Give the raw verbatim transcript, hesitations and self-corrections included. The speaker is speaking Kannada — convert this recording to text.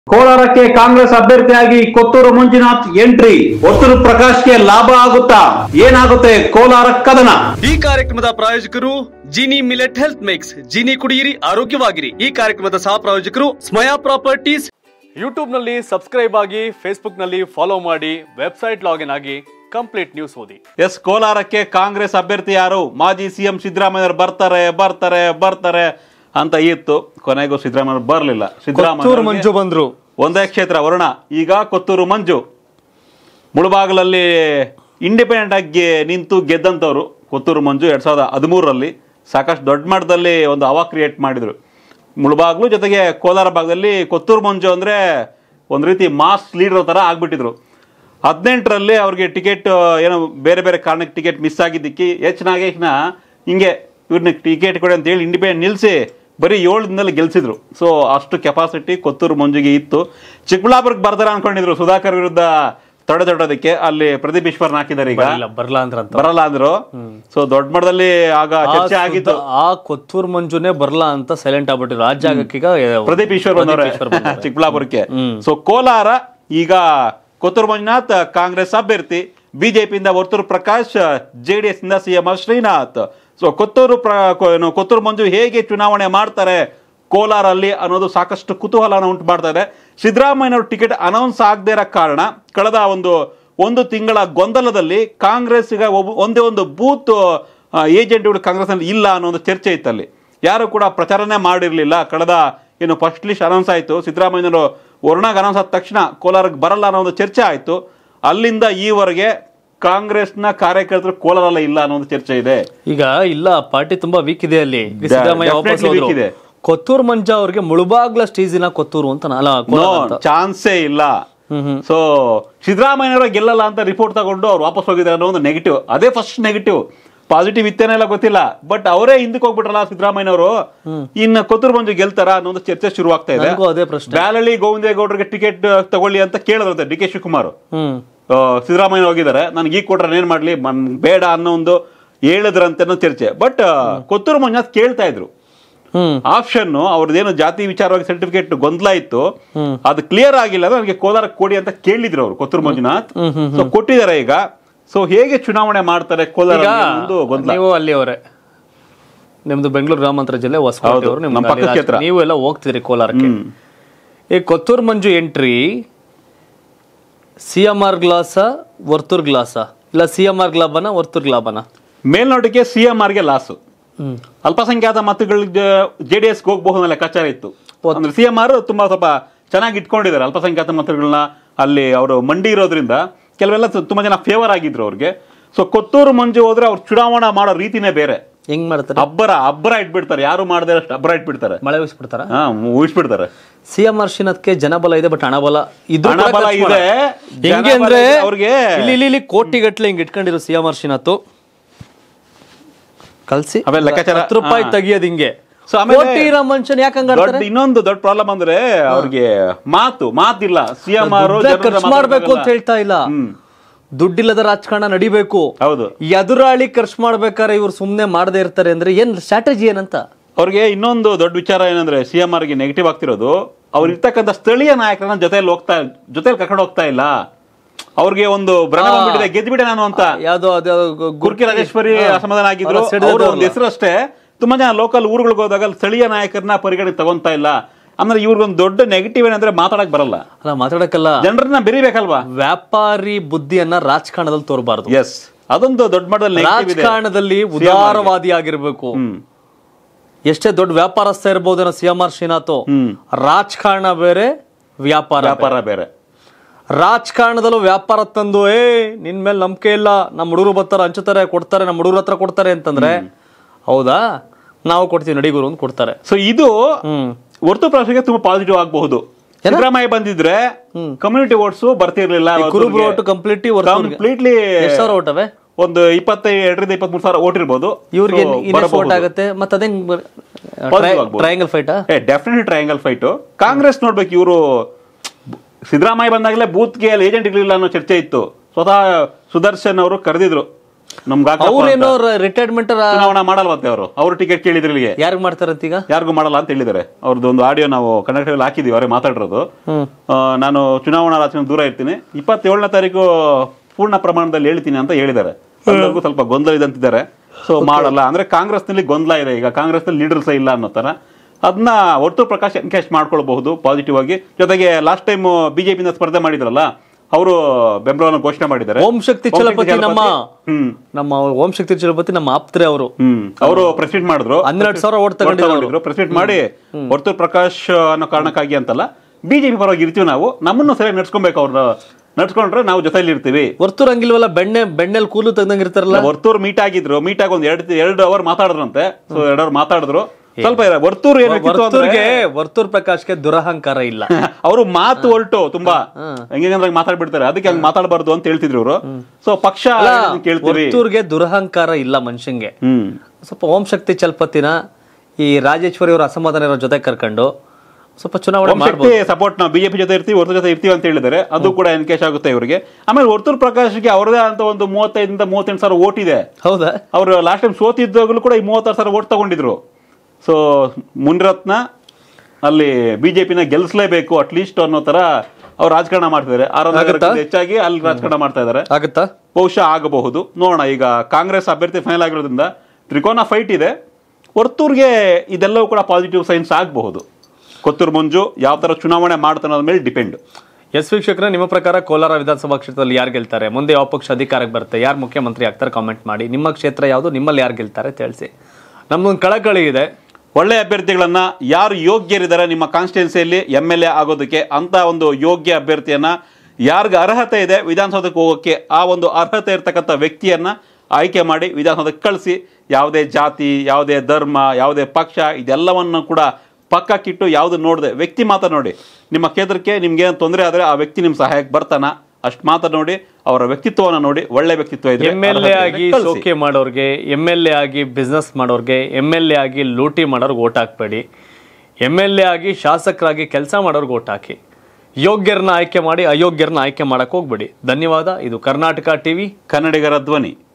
ಕೋಲಾರಕ್ಕೆ ಕಾಂಗ್ರೆಸ್ ಅಭ್ಯರ್ಥಿಯಾಗಿ ಕೊತ್ತೂರು ಮಂಜುನಾಥ್ ಎಂಟ್ರಿ. ಒತ್ತೂರು ಪ್ರಕಾಶ್ಗೆ ಲಾಭ ಆಗುತ್ತಾ? ಏನಾಗುತ್ತೆ ಕೋಲಾರ ಕದನ? ಈ ಕಾರ್ಯಕ್ರಮದ ಪ್ರಾಯೋಜಕರು Jini millet health mix. Jini ಕುಡಿಯಿರಿ, ಆರೋಗ್ಯವಾಗಿರಿ. ಈ ಕಾರ್ಯಕ್ರಮದ ಸಹ ಪ್ರಾಯೋಜಕರು ಸ್ಮಯಾ ಪ್ರಾಪರ್ಟೀಸ್. ಯೂಟ್ಯೂಬ್ ನಲ್ಲಿ ಸಬ್ಸ್ಕ್ರೈಬ್ ಆಗಿ, ಫೇಸ್ಬುಕ್ ನಲ್ಲಿ ಫಾಲೋ ಮಾಡಿ, ವೆಬ್ಸೈಟ್ ಲಾಗಿನ್ ಆಗಿ ಕಂಪ್ಲೀಟ್ ನ್ಯೂಸ್ ಓದಿ. ಎಸ್, ಕೋಲಾರಕ್ಕೆ ಕಾಂಗ್ರೆಸ್ ಅಭ್ಯರ್ಥಿ ಯಾರು? ಮಾಜಿ ಸಿಎಂ ಸಿದ್ದರಾಮಯ್ಯ ಬರ್ತಾರೆ ಬರ್ತಾರೆ ಬರ್ತಾರೆ ಅಂತ ಇತ್ತು. ಕೊನೆಗೂ ಸಿದ್ದರಾಮಯ್ಯ ಬರಲಿಲ್ಲ. ಸಿದ್ದರಾಮಯ್ಯ ಮಂಜು ಬಂದ್ರು. ಒಂದೇ ಕ್ಷೇತ್ರ ವರುಣ, ಈಗ ಕೊತ್ತೂರು ಮಂಜು. ಮುಳಬಾಗಿಲಲ್ಲಿ ಇಂಡಿಪೆಂಡೆಂಟ್ ಆಗಿ ನಿಂತು ಗೆದ್ದಂಥವ್ರು ಕೊತ್ತೂರು ಮಂಜು. ಎರಡ್ ಸಾವಿರದ ಹದಿಮೂರರಲ್ಲಿ ಸಾಕಷ್ಟು ದೊಡ್ಡ ಮಟ್ಟದಲ್ಲಿ ಒಂದು ಹವಾ ಕ್ರಿಯೇಟ್ ಮಾಡಿದ್ರು ಮುಳಬಾಗ್ಲು. ಜೊತೆಗೆ ಕೋಲಾರ ಭಾಗದಲ್ಲಿ ಕೊತ್ತೂರು ಮಂಜು ಅಂದರೆ ಒಂದು ರೀತಿ ಮಾಸ್ ಲೀಡರ್ ಥರ ಆಗ್ಬಿಟ್ಟಿದ್ರು. ಹದಿನೆಂಟರಲ್ಲಿ ಅವ್ರಿಗೆ ಟಿಕೆಟ್ ಏನೋ ಬೇರೆ ಬೇರೆ ಕಾರಣಕ್ಕೆ ಟಿಕೆಟ್ ಮಿಸ್ ಆಗಿದ್ದಕ್ಕೆ ಎಚ್ ನಾಗೇಶ್ನ ಹಿಂಗೆ ಇವ್ರನ್ನ ಟಿಕೆಟ್ ಕೊಡಿ ಅಂತೇಳಿ ಇಂಡಿಪೆಂಡೆಂಟ್ ನಿಲ್ಲಿಸಿ ಬರೀ ಏಳು ದಿನದಲ್ಲಿ ಗೆಲ್ಸಿದ್ರು. ಸೊ ಅಷ್ಟು ಕೆಪಾಸಿಟಿ ಕೊತ್ತೂರು ಮಂಜುಗೆ ಇತ್ತು. ಚಿಕ್ಕಬಳ್ಳಾಪುರಕ್ಕೆ ಬರ್ತಾರೆ ಅನ್ಕೊಂಡಿದ್ರು ಸುಧಾಕರ್ ವಿರುದ್ಧ ತೊಡೆದೊಡ್ಡೋದಕ್ಕೆ. ಅಲ್ಲಿ ಪ್ರದೀಪ್ ಈಶ್ವರ್ನ ಹಾಕಿದ್ದಾರೆ. ಈಗ ಬರಲ್ಲ ಅಂದ್ರ ಬರಲ್ಲ ಅಂದ್ರು. ಸೊ ದೊಡ್ಡ ಮಟ್ಟದಲ್ಲಿ ಆಗ ಚರ್ಚೆ ಆಗಿತ್ತು. ಆ ಕೊತ್ತೂರು ಮಂಜುನೇ ಬರಲ್ಲ ಅಂತ ಸೈಲೆಂಟ್ ಆಗ್ಬಿಟ್ಟಿದ್ರು. ಆ ಜಾಗಕ್ಕೆ ಈಗ ಪ್ರದೀಪ್ ಈಶ್ವರ್ ಬಂದವ್ರೆ ಚಿಕ್ಕಬಳ್ಳಾಪುರಕ್ಕೆ. ಸೊ ಕೋಲಾರ ಈಗ ಕೊತ್ತೂರು ಮಂಜುನಾಥ್ ಕಾಂಗ್ರೆಸ್ ಅಭ್ಯರ್ಥಿ, ಬಿಜೆಪಿಯಿಂದ ಒತ್ತೂರು ಪ್ರಕಾಶ್, ಜೆಡಿಎಸ್ ಇಂದ ಸಿಎಂ ಶ್ರೀನಾಥ್. ಸೊ ಕೊತ್ತೂರು ಪ್ರ ಕೊತ್ತೂರು ಮಂಜು ಹೇಗೆ ಚುನಾವಣೆ ಮಾಡ್ತಾರೆ ಕೋಲಾರಲ್ಲಿ ಅನ್ನೋದು ಸಾಕಷ್ಟು ಕುತೂಹಲನ ಉಂಟು ಮಾಡ್ತಾ ಇದೆ. ಸಿದ್ದರಾಮಯ್ಯನವರು ಟಿಕೆಟ್ ಅನೌನ್ಸ್ ಆಗದೇ ಇರೋ ಕಾರಣ ಕಳೆದ ಒಂದು ಒಂದು ತಿಂಗಳ ಗೊಂದಲದಲ್ಲಿ ಕಾಂಗ್ರೆಸ್ಗೆ ಒಬ್ಬ ಒಂದೇ ಒಂದು ಬೂತ್ ಏಜೆಂಟ್ಗಳು ಕಾಂಗ್ರೆಸ್ನಲ್ಲಿ ಇಲ್ಲ ಅನ್ನೋ ಒಂದು ಚರ್ಚೆ ಇತ್ತಲ್ಲಿ. ಯಾರು ಕೂಡ ಪ್ರಚಾರನೇ ಮಾಡಿರಲಿಲ್ಲ. ಕಳೆದ ಏನು ಫಸ್ಟ್ ಲಿಸ್ಟ್ ಅನೌನ್ಸ್ ಆಯಿತು, ಸಿದ್ದರಾಮಯ್ಯನವರು ವರುಣಾಗ್ ಅನೌನ್ಸ್ ಆದ ತಕ್ಷಣ ಕೋಲಾರಕ್ಕೆ ಬರಲ್ಲ ಅನ್ನೋ ಒಂದು ಚರ್ಚೆ ಆಯಿತು. ಅಲ್ಲಿಂದ ಈವರೆಗೆ ಕಾಂಗ್ರೆಸ್ನ ಕಾರ್ಯಕರ್ತರು ಕೋಲಾರಲ್ಲ ಇಲ್ಲ ಅನ್ನೋ ಒಂದು ಚರ್ಚೆ ಇದೆ. ಈಗ ಇಲ್ಲ, ಪಾರ್ಟಿ ತುಂಬಾ ವೀಕ್ ಇದೆ ಅಲ್ಲಿ. ಸಿದ್ದರಾಮಯ್ಯ ವಾಪಸ್ ಹೋದ್ರು. ಕೊತ್ತೂರು ಮಂಜು ಅವ್ರಿಗೆ ಮುಳುಬಾಗ್ಲಷ್ಟು ಈಸಿನ ಕೊತ್ತೂರು ಅಂತ ಚಾನ್ಸೇ ಇಲ್ಲ. ಸೊ ಸಿದ್ದರಾಮಯ್ಯನವರ ಗೆಲ್ಲಲ್ಲ ಅಂತ ರಿಪೋರ್ಟ್ ತಗೊಂಡು ಅವ್ರು ವಾಪಸ್ ಹೋಗಿದ್ದಾರೆ ಅನ್ನೋ ಒಂದು ನೆಗೆಟಿವ್. ಅದೇ ಫಸ್ಟ್ ನೆಗೆಟಿವ್. ಪಾಸಿಟಿವ್ ಇತ್ತೇನೆಲ್ಲ ಗೊತ್ತಿಲ್ಲ, ಬಟ್ ಅವರೇ ಹಿಂದಕ್ಕೆ ಹೋಗ್ಬಿಟ್ರಲ್ಲ ಸಿದ್ದರಾಮಯ್ಯನವರು. ಇನ್ನು ಕೊತ್ತೂರು ಮಂಜು ಗೆಲ್ತಾರ ಅನ್ನೋ ಚರ್ಚೆ ಶುರುವಾಗ್ತಾ ಇದೆ. ಬ್ಯಾಲಳ್ಳಿ ಗೋವಿಂದೇಗೌಡರಿಗೆ ಟಿಕೆಟ್ ತಗೊಳ್ಳಿ ಅಂತ ಕೇಳಿದ್ರಂತೆ ಡಿ ಕೆ ಶಿವಕುಮಾರ್. ಸಿದ್ದರಾಮಯ್ಯ ಹೋಗಿದ್ದಾರೆ, ನನ್ಗೆ ಈಗ ಕೊಟ್ರೆ ಏನ್ ಮಾಡ್ಲಿ, ಬೇಡ ಅನ್ನೋ ಒಂದು ಹೇಳಿದ್ರಂತೆ ಅನ್ನೋ ಚರ್ಚೆ. ಬಟ್ ಕೊತ್ತೂರು ಮಂಜುನಾಥ್ ಕೇಳ್ತಾ ಇದ್ರು ಆಪ್ಷನ್. ಅವ್ರದ್ದೇನು ಜಾತಿ ವಿಚಾರವಾಗಿ ಸರ್ಟಿಫಿಕೇಟ್ ಗೊಂದಲ ಇತ್ತು, ಅದು ಕ್ಲಿಯರ್ ಆಗಿಲ್ಲ, ನನಗೆ ಕೋಲಾರ ಕೊಡಿ ಅಂತ ಕೇಳಿದ್ರು ಅವರು ಕೊತ್ತೂರು ಮಂಜುನಾಥ್. ಸೊ ಕೊಟ್ಟಿದ್ದಾರೆ ಈಗ. ಸೊ ಹೇಗೆ ಚುನಾವಣೆ ಮಾಡ್ತಾರೆ ಕೋಲಾರ ಗೊಂದಲ. ನೀವು ಅಲ್ಲಿ ಅವರೇ, ನಿಮ್ದು ಬೆಂಗಳೂರು ಗ್ರಾಮಾಂತರ ಜಿಲ್ಲೆ ಹೊಸಕೋಟೆ, ನೀವು ಎಲ್ಲ ಹೋಗ್ತಿದ್ರಿ ಕೋಲಾರಕ್ಕೆ. ಈ Kothur Manju entry C M R ಗ್ಲಾಸ ವರ್ತೂರ್ ಗ್ಲಾಸ ಇಲ್ಲ ಸಿ ಎಂ ಆರ್ ಗ್ಲಾಬನ ವರ್ತೂರ್ ಗ್ಲಾಬನ? ಮೇಲ್ನೋಟಕ್ಕೆ ಸಿ ಎಂ ಆರ್ಗೆ ಲಾಸು. ಅಲ್ಪಸಂಖ್ಯಾತ ಮತಗಳಿಗೆ ಜೆಡಿಎಸ್ ಹೋಗಬಹುದು ಲೆಕ್ಕಾಚಾರ ಇತ್ತು. ಅಂದ್ರೆ ಸಿ ಎಂ ಆರ್ ತುಂಬಾ ಸ್ವಲ್ಪ ಚೆನ್ನಾಗಿ ಇಟ್ಕೊಂಡಿದ್ದಾರೆ ಅಲ್ಪಸಂಖ್ಯಾತ ಮತಗಳನ್ನ. ಅಲ್ಲಿ ಅವರು ಮಂಡಿ ಇರೋದ್ರಿಂದ ಕೆಲವೆಲ್ಲ ತುಂಬಾ ಜನ ಫೇವರ್ ಆಗಿದ್ರು ಅವ್ರಿಗೆ. ಸೊ ಕೊತ್ತೂರು ಮಂಜು ಹೋದ್ರೆ ಅವ್ರು ಚುನಾವಣಾ ಮಾಡೋ ರೀತಿನೇ ಬೇರೆ. ಹೆಂಗ್ ಮಾಡ್ತಾರೆ? ಅಬ್ಬರ ಅಬ್ಬರ ಇಟ್ಬಿಡ್ತಾರೆ. ಯಾರು ಮಾಡದೇ ಅಷ್ಟು ಅಬ್ಬರ ಇಟ್ಬಿಡ್ತಾರೆ, ಮಳೆ ಉಳಿಸ್ಬಿಡ್ತಾರ. ಹಾ ಊಹಿಸ್ಬಿಡ್ತಾರೆ. ಸಿ ಎಂ ಆರ್ ಶ್ರೀನಾಥ್ಗೆ ಜನಬಲ ಇದೆ, ಬಟ್ ಹಣಬಲ ಇದು ಹಣಬಲ ಇದೆ. ಹೆಂಗೆ ಅಂದ್ರೆ ಅವ್ರಿಗೆ ಇಲ್ಲಿ ಇಲ್ಲಿ ಕೋಟಿಗಟ್ಲೆ ಹಿಂಗ್ ಇಟ್ಕೊಂಡಿರೋ ಸಿ ಎಂ ಆರ್ ಶ್ರೀನಾಥ್ ಕಲ್ಸಿ ಲೆಕ್ಕಾಚಾರ ಹತ್ತು ರೂಪಾಯಿ ತೆಗಿಯೋದು ಹಿಂಗೆ. ಇನ್ನೊಂದು ದೊಡ್ಡ ಪ್ರಾಬ್ಲಮ್ ಅಂದ್ರೆ ಅವ್ರಿಗೆ ಮಾತು ಮಾತಿಲ್ಲ. ಸಿ ಎಂ ಆರ್ ಖರ್ಚು ಮಾಡ್ಬೇಕು ಅಂತ ಹೇಳ್ತಾ ಇಲ್ಲ. ದುಡ್ಡಿಲ್ಲದ ರಾಜಕಾರಣ ನಡಿಬೇಕು. ಹೌದು. ಎದುರಾಳಿ ಖರ್ಚು ಮಾಡ್ಬೇಕಾದ್ರೆ ಇವ್ರು ಸುಮ್ನೆ ಮಾಡದೇ ಇರ್ತಾರೆ ಅಂದ್ರೆ ಏನ್ ಸ್ಟ್ರಾಟಜಿ ಏನಂತ ಅವ್ರಿಗೆ ಇನ್ನೊಂದು ದೊಡ್ಡ ವಿಚಾರ ಏನಂದ್ರೆ ಸಿ ಎಂ ಆರ್ಗೆ ನೆಗೆಟಿವ್ ಆಗ್ತಿರೋದು, ಅವ್ರು ಇರ್ತಕ್ಕಂಥ ಸ್ಥಳೀಯ ನಾಯಕರನ್ನ ಜೊತೆಲಿ ಹೋಗ್ತಾ ಜೊತೆಲಿ ಕರ್ಕೊಂಡು ಹೋಗ್ತಾ ಇಲ್ಲ. ಅವ್ರಿಗೆ ಒಂದು ಭ್ರಮೆ ಬಂದ್ಬಿಟ್ಟಿದೆ, ಗೆದ್ಬಿಟ್ಟೆ ನಾನು ಅಂತ. ಯಾವ್ದೋ ಗುರ್ಕಿ ರಾಜೇಶ್ವರಿ ಅಸಮಾಧಾನ ಆಗಿದ್ರು. ಒಂದು ಹೆಸರು ಅಷ್ಟೇ. ತುಂಬಾ ಜನ ಲೋಕಲ್ ಊರುಗಳಿಗೆ ಹೋದಾಗ ಸ್ಥಳೀಯ ನಾಯಕರನ್ನ ಪರಿಗಣನೆ ತಗೊಂತಾ ಇಲ್ಲ. ಅಂದ್ರೆ ಇವ್ರಿಗೊಂದು ದೊಡ್ಡ ನೆಗೆಟಿವ್ ಏನಂದ್ರೆ ಮಾತಾಡಕ್ ಬರಲ್ಲ. ಅಲ್ಲ, ಮಾತಾಡಕ್ಕಲ್ಲ, ಜನರನ್ನ ಬೆರಿಬೇಕಲ್ವಾ. ವ್ಯಾಪಾರಿ ಬುದ್ಧಿಯನ್ನ ರಾಜಕಾರಣದಲ್ಲಿ ತೋರಬಾರದು. ಎಸ್, ಅದೊಂದು ದೊಡ್ಡ ಮಟ್ಟದಲ್ಲಿ ರಾಜಕಾರಣದಲ್ಲಿ ಉದಾರವಾದಿ ಆಗಿರ್ಬೇಕು. ಎಷ್ಟೇ ದೊಡ್ಡ ವ್ಯಾಪಾರಸ್ಥ ಇರ್ಬೋದು ಸಿ ಎಂ ಆರ್ ಶ್ರೀನಾಥ್. ರಾಜಕಾರಣ ಬೇರೆ, ವ್ಯಾಪಾರ ವ್ಯಾಪಾರ ಬೇರೆ. ರಾಜಕಾರಣದಲ್ಲೂ ವ್ಯಾಪಾರ ತಂದು ಏ ನಿನ್ ಮೇಲೆ ನಂಬಿಕೆ ಇಲ್ಲ, ನಮ್ಮ ಹುಡುಗರು ಬರ್ತಾರೆ, ಹಂಚುತ್ತಾರೆ, ಕೊಡ್ತಾರೆ, ನಮ್ಮ ಹುಡುಗರ ಹತ್ರ ಕೊಡ್ತಾರೆ ಅಂತಂದ್ರೆ ಹೌದಾ ನಾವು ಕೊಡ್ತೀವಿ ನಡಿಗುರು ಅಂತ ಕೊಡ್ತಾರೆ. ಸೊ ಇದು ಹೊರತು ಪ್ರಶ್ನೆಗೆ ತುಂಬಾ ಪಾಸಿಟಿವ್ ಆಗಬಹುದು. ಸಿದ್ದರಾಮಯ್ಯ ಬಂದಿದ್ರೆ ಕಮ್ಯುನಿಟಿ ವೋಟ್ಸ್ ಬರ್ತಿರ್ಲಿಲ್ಲ. ಕಂಪ್ಲೀಟ್ಲಿ ಕಂಪ್ಲೀಟ್ಲಿ ಒಂದು ಇಪ್ಪತ್ತೈದರಿಂದ ಇಪ್ಪತ್ತ್ ಮೂರು ಸಾವಿರ ಓಟ್ ಇರ್ಬೋದು. ಇವ್ರಿಗೆ ವೋಟ್ ಆಗುತ್ತೆ. ಮತ್ತೆ ಅದೇ triangle fight, definitely triangle fight. Congress ನೋಡ್ಬೇಕು, ಇವರು ಸಿದ್ದರಾಮಯ್ಯ ಬಂದಾಗಲೇ ಬೂತ್ಗೆ ಏಜೆಂಟ್ ಇರ್ಲಿಲ್ಲ ಅನ್ನೋ ಚರ್ಚೆ ಇತ್ತು. ಸ್ವತಃ ಸುದರ್ಶನ್ ಅವರು ಕರೆದಿದ್ರು ನಮ್ಗೆ ಅವ್ರೇನೋ ರಿಟೈರ್ಮೆಂಟ್ ಚುನಾವಣಾ ಮಾಡಲ್ವಂತೆ ಅವರು ಅವ್ರು ಟಿಕೆಟ್ ಕೇಳಿದ್ರು ಇಲ್ಲಿಗೆ ಯಾರಿಗ್ ಮಾಡ್ತಾರಂತ ಈಗ ಯಾರಿಗೂ ಮಾಡಲ್ಲ ಅಂತ ಹೇಳಿದ್ದಾರೆ. ಅವ್ರದ್ದು ಒಂದು ಆಡಿಯೋ ನಾವು ಕನ್ನಡದಲ್ಲಿ ಹಾಕಿದೀವಿ, ಅವರೇ ಮಾತಾಡಿರೋದು. ನಾನು ಚುನಾವಣಾ ರಾಜಕೀಯ ದೂರ ಇರ್ತೀನಿ, ಇಪ್ಪತ್ತೇಳನೇ ತಾರೀಕು ಪೂರ್ಣ ಪ್ರಮಾಣದಲ್ಲಿ ಹೇಳ್ತೀನಿ ಅಂತ ಹೇಳಿದ್ದಾರೆ. ಎಲ್ಲರಿಗೂ ಸ್ವಲ್ಪ ಗೊಂದಲ ಇದೆ ಅಂತಿದ್ದಾರೆ. ಸೊ ಮಾಡಲ್ಲ ಅಂದ್ರೆ ಕಾಂಗ್ರೆಸ್ ನಲ್ಲಿ ಗೊಂದಲ ಇದೆ, ಈಗ ಕಾಂಗ್ರೆಸ್ ನಲ್ಲಿ ಲೀಡರ್ಸ್ ಇಲ್ಲ ಅನ್ನೋ ತರ. ಅದನ್ನ ವರ್ತೂರ್ ಪ್ರಕಾಶ್ ಎನ್ಕ್ಯಾಶ್ ಮಾಡ್ಕೊಳ್ಬಹುದು ಪಾಸಿಟಿವ್ ಆಗಿ. ಜೊತೆಗೆ ಲಾಸ್ಟ್ ಟೈಮ್ ಬಿಜೆಪಿಯಿಂದ ಸ್ಪರ್ಧೆ ಮಾಡಿದ್ರಲ್ಲ, ಅವರು ಬೆಂಬಲವನ್ನು ಘೋಷಣೆ ಮಾಡಿದ್ದಾರೆ. ಓಂ ಶಕ್ತಿ ಚಲಪತಿ ನಮ್ಮ ನಮ್ಮ ಓಂ ಶಕ್ತಿ ಚಲಪತಿ ನಮ್ಮ ಆಪ್ತರೆ ಅವರು ಹ್ಮ್ ಅವರು ಪ್ರೆಸಿಡೆಂಟ್ ಮಾಡಿದ್ರು, ಹನ್ನೆರಡು ಸಾವಿರ ಓಟ್ ತಗೊಂಡಿದ್ರು. ಪ್ರೆಸಿಡೆಂಟ್ ಮಾಡಿ ವರ್ತೂರ್ ಪ್ರಕಾಶ್ ಅನ್ನೋ ಕಾರಣಕ್ಕಾಗಿ ಅಂತಲ್ಲ, ಬಿಜೆಪಿ ಪರವಾಗಿ ಇರ್ತೀವಿ ನಾವು, ನಮ್ಮನ್ನು ಸರಿಯಾಗಿ ನಡ್ಸ್ಕೊಬೇಕು, ಅವ್ರ ನಡ್ಸ್ಕೊಂಡ್ರೆ ನಾವು ಜೊತೆಲಿ ಇರ್ತೀವಿ. ವರ್ತೂರ್ ಹಂಗಿಲ್ವಲ್ಲ, ಬೆಣ್ಣೆ ಬೆಣ್ಣೆಲ್ ಕೂಲು ತೆಗ್ದಂಗ್ ಇರ್ತಾರಲ್ಲ. ವರ್ತೂರ್ ಮೀಟ್ ಆಗಿದ್ರು, ಮೀಟ್ ಆಗಿ ಒಂದ್ ಎರಡು ಎರಡು ಅವರ್ ಮಾತಾಡಿದ್ರಂತೆ. ಸೊ ಎರಡು ಅವರ್ ಮಾತಾಡಿದ್ರು. ಸ್ವಲ್ಪ ವರ್ತೂರ್ ವರ್ತೂರ್ಗೆ ವರ್ತೂರ್ ಪ್ರಕಾಶ್ಗೆ ದುರಹಂಕಾರ ಇಲ್ಲ. ಅವರು ಮಾತು ಹೊರಟು ತುಂಬಾ ಹೆಂಗಂದ್ರೆ ಮಾತಾಡ್ಬಿಡ್ತಾರೆ, ಅದಕ್ಕೆ ಹಂಗ್ ಮಾತಾಡಬಾರ್ದು ಅಂತ ಹೇಳ್ತಿದ್ರು ಅವರು. ಸೊ ಪಕ್ಷ ಕೇಳ್ತೀವಿ, ವರ್ತೂರ್ಗೆ ದುರಹಂಕಾರ ಇಲ್ಲ ಮನುಷ್ಯಂಗೆ. ಸ್ವಲ್ಪ ಓಂ ಶಕ್ತಿ ಚಲಪತಿನ ಈ ರಾಜೇಶ್ವರಿ ಅವರ ಅಸಮಾಧಾನ ಇರೋ ಜೊತೆ ಕರ್ಕೊಂಡು ಸ್ವಲ್ಪ ಚುನಾವಣೆ ಸಪೋರ್ಟ್ ನಾವು ಬಿಜೆಪಿ ಜೊತೆ ಇರ್ತೀವಿ, ವರ್ತೂರ್ ಜೊತೆ ಇರ್ತೀವಿ ಅಂತ ಹೇಳಿದ್ದಾರೆ. ಅದು ಕೂಡ ಎನ್ಕೇಶ್ ಆಗುತ್ತೆ ಇವರಿಗೆ. ಆಮೇಲೆ ವರ್ತೂರ್ ಪ್ರಕಾಶ್ಗೆ ಅವ್ರದೇ ಅಂತ ಒಂದು ಮೂವತ್ತೈದರಿಂದ ಮೂವತ್ತೆಂಟು ಸಾವಿರ ಓಟ್ ಇದೆ. ಹೌದಾ? ಅವ್ರು ಲಾಸ್ಟ್ ಟೈಮ್ ಸೋತಿದ್ದಾಗಲೂ ಕೂಡ ಈ ಮೂವತ್ತಾರು ಸಾವಿರ ಓಟ್ ತಗೊಂಡಿದ್ರು. ಸೊ ಮುನಿರತ್ನ ಅಲ್ಲಿ ಬಿಜೆಪಿನ ಗೆಲ್ಲಿಸಲೇಬೇಕು ಅಟ್ಲೀಸ್ಟ್ ಅನ್ನೋ ತರ ಅವ್ರು ರಾಜಕಾರಣ ಮಾಡ್ತಿದ್ದಾರೆ. ಹೆಚ್ಚಾಗಿ ಅಲ್ಲಿ ರಾಜಕಾರಣ ಮಾಡ್ತಾ ಇದಾರೆ. ಆಗುತ್ತಾ? ಬಹುಶಃ ಆಗಬಹುದು, ನೋಡೋಣ. ಈಗ ಕಾಂಗ್ರೆಸ್ ಅಭ್ಯರ್ಥಿ ಫೈನಲ್ ಆಗಿರೋದ್ರಿಂದ ತ್ರಿಕೋನ ಫೈಟ್ ಇದೆ. ವರ್ತೂರ್ಗೆ ಇದೆಲ್ಲವೂ ಕೂಡ ಪಾಸಿಟಿವ್ ಸೈನ್ಸ್ ಆಗಬಹುದು. ಕೊತ್ತೂರು ಮಂಜು ಯಾವ ತರ ಚುನಾವಣೆ ಮಾಡ್ತಾನೆ ಅನ್ನೋದ್ರ ಮೇಲೆ ಡಿಪೆಂಡ್. ಎಸ್ ವೀಕ್ಷಕರೇ, ನಿಮ್ಮ ಪ್ರಕಾರ ಕೋಲಾರ ವಿಧಾನಸಭಾ ಕ್ಷೇತ್ರದಲ್ಲಿ ಯಾರು ಗೆಲ್ತಾರೆ, ಮುಂದೆ ಯಾವ ಪಕ್ಷ ಅಧಿಕಾರಕ್ಕೆ ಬರುತ್ತೆ, ಯಾರು ಮುಖ್ಯಮಂತ್ರಿ ಆಗ್ತಾರೆ, ಕಾಮೆಂಟ್ ಮಾಡಿ. ನಿಮ್ಮ ಕ್ಷೇತ್ರ ಯಾವುದು, ನಿಮ್ಮಲ್ಲಿ ಯಾರು ಗೆಲ್ತಾರೆ ತಿಳಿಸಿ. ನಮ್ದೊಂದು ಕಳಕಳಿ ಇದೆ, ಒಳ್ಳೆ ಅಭ್ಯರ್ಥಿಗಳನ್ನ ಯಾರು ಯೋಗ್ಯರಿದ್ದಾರೆ ನಿಮ್ಮ ಕಾನ್ಸ್ಟಿಟ್ಯೂನ್ಸಿಯಲ್ಲಿ ಎಂ ಎಲ್ ಎ ಆಗೋದಕ್ಕೆ ಅಂತ ಒಂದು ಯೋಗ್ಯ ಅಭ್ಯರ್ಥಿಯನ್ನ, ಯಾರಿಗ ಅರ್ಹತೆ ಇದೆ ವಿಧಾನಸೌಧಕ್ಕೆ ಹೋಗೋಕ್ಕೆ ಆ ಒಂದು ಅರ್ಹತೆ ಇರ್ತಕ್ಕಂಥ ವ್ಯಕ್ತಿಯನ್ನ ಆಯ್ಕೆ ಮಾಡಿ ವಿಧಾನಸೌಧಕ್ಕೆ ಕಳಿಸಿ. ಯಾವುದೇ ಜಾತಿ, ಯಾವುದೇ ಧರ್ಮ, ಯಾವುದೇ ಪಕ್ಷ ಇದೆಲ್ಲವನ್ನು ಕೂಡ ಪಕ್ಕಕ್ಕಿಟ್ಟು ಯಾವುದು ನೋಡದೆ ವ್ಯಕ್ತಿ ಮಾತ್ರ ನೋಡಿ. ನಿಮ್ಮ ಕ್ಷೇತ್ರಕ್ಕೆ ನಿಮ್ಗೆ ಏನು ತೊಂದರೆ ಆದರೆ ಆ ವ್ಯಕ್ತಿ ನಿಮ್ಮ ಸಹಾಯಕ್ಕೆ ಬರ್ತಾನ, ಅಷ್ಟು ಮಾತ್ರ ನೋಡಿ. ಅವರ ವ್ಯಕ್ತಿತ್ವವನ್ನು ನೋಡಿ, ಒಳ್ಳೆ ವ್ಯಕ್ತಿತ್ವ ಇದೆ. ಎಂ ಎಲ್ ಎ ಆಗಿ ಶೋಕಿ ಮಾಡೋರ್ಗೆ, ಎಂ ಎಲ್ ಎ ಆಗಿ ಬಿಸ್ನೆಸ್ ಮಾಡೋರ್ಗೆ, ಎಂ ಎಲ್ ಎ ಆಗಿ ಲೂಟಿ ಮಾಡೋರ್ಗೆ ಓಟ್ ಹಾಕ್ಬೇಡಿ. ಎಂ ಎಲ್ ಎ ಆಗಿ ಶಾಸಕರಾಗಿ ಕೆಲಸ ಮಾಡೋರ್ಗೆ ಓಟ್ ಹಾಕಿ. ಯೋಗ್ಯರನ್ನ ಆಯ್ಕೆ ಮಾಡಿ, ಅಯೋಗ್ಯರನ್ನ ಆಯ್ಕೆ ಮಾಡಕ್ ಹೋಗ್ಬೇಡಿ. ಧನ್ಯವಾದ. ಇದು ಕರ್ನಾಟಕ ಟಿವಿ, ಕನ್ನಡಿಗರ ಧ್ವನಿ.